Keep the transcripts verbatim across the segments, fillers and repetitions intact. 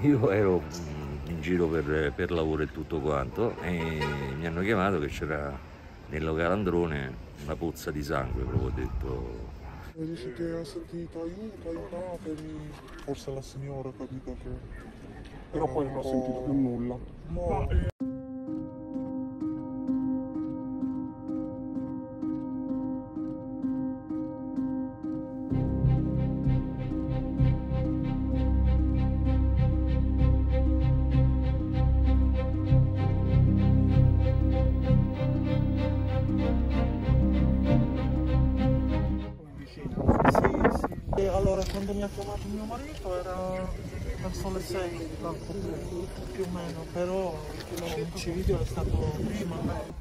Io ero in giro per, per lavoro e tutto quanto e mi hanno chiamato che c'era nel locale Androne una pozza di sangue, proprio ho detto. E dice che ha sentito aiuto, aiutatemi. Forse la signora ha capito che... Però poi non ho sentito più nulla. No, eh... E allora quando mi ha chiamato mio marito era verso le sei l'altro turno, più o meno, però l'omicidio è stato prima.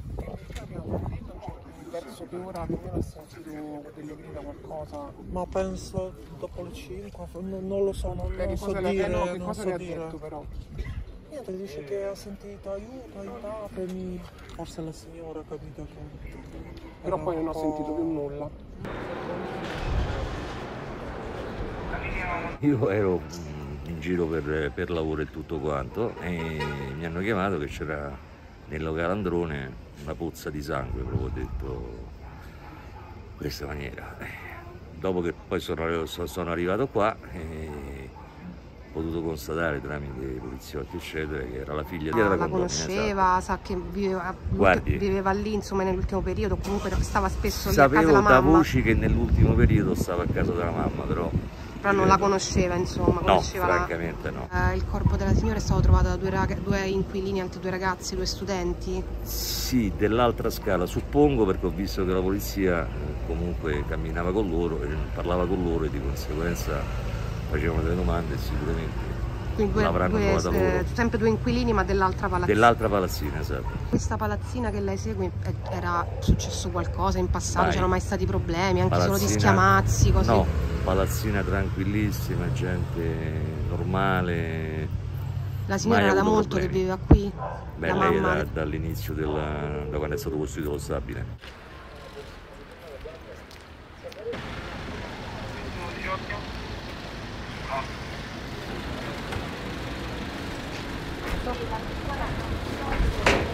Verso che ora più o meno ha sentito delle grida, qualcosa? Ma penso dopo le cinque, non, non lo so, non, non so cosa dire, no, che non cosa so le ha dire. detto però? Niente, dice che ha sentito aiuto, aiutatemi. Forse la signora ha capito che... Però poi non ho sentito più nulla. Io ero in giro per, per lavoro e tutto quanto e mi hanno chiamato che c'era nel locale Androne una pozza di sangue, proprio ho detto in questa maniera. Dopo che poi sono, sono arrivato qua e ho potuto constatare tramite i poliziotti eccetera che era la figlia di Ah, la la conosceva, sa che viveva, viveva lì insomma nell'ultimo periodo, comunque stava spesso lì a casa della mamma. Sapevo da voci che nell'ultimo periodo stava a casa della mamma, però... Però non la conosceva, insomma. Conosceva no, francamente la... no. Eh, il corpo della signora è stato trovato da due, rag... due inquilini, altri due ragazzi, due studenti? Sì, dell'altra scala, suppongo, perché ho visto che la polizia comunque camminava con loro e parlava con loro e di conseguenza facevano delle domande e sicuramente Quindi due, l'avranno due, trovata loro. Eh, sempre due inquilini, ma dell'altra palazzina? Dell'altra palazzina, esatto. Questa palazzina che lei segue, era successo qualcosa in passato? C'erano mai stati problemi, anche palazzina, solo di schiamazzi, così? No, palazzina tranquillissima, gente normale. La signora era da molto problemi. che viveva qui? Beh, la lei mamma... da, dall'inizio della... da quando è stato costruito lo stabile. No.